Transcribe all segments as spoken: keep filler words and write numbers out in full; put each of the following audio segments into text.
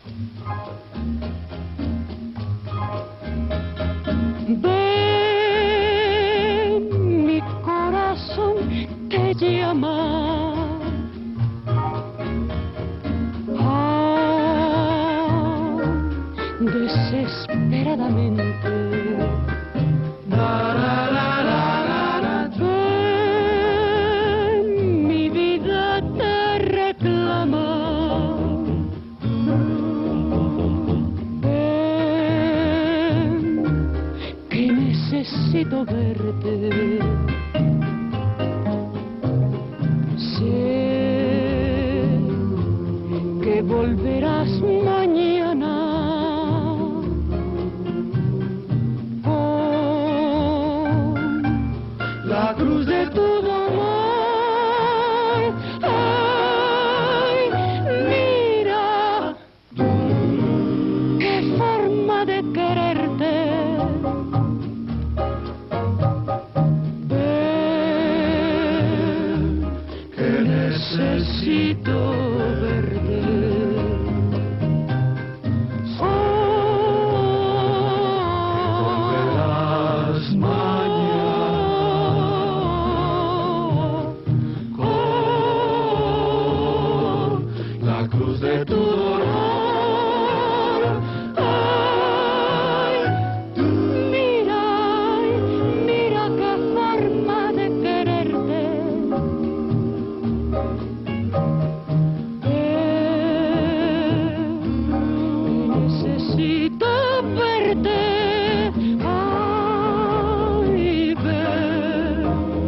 Ven, mi corazón te llama. Ah, desesperadamente. La, la, la, la, la, la. Ven, mi vida te reclama. Necesito verte. Sé que volverás mañana. Pon la cruz de tu dolor. Ay, mira qué forma de quererte. Necesito verte. Oh, volverás mañana con la cruz de tu dolor. Ay, mira, mira qué forma de quererte. Necesito verte. Ay, ven.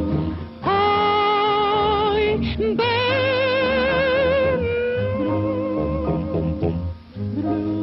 Ay, ven.